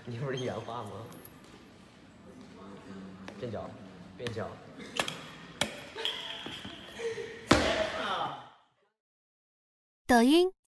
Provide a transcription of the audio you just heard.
你不是原话吗？变脚，变脚。 抖音。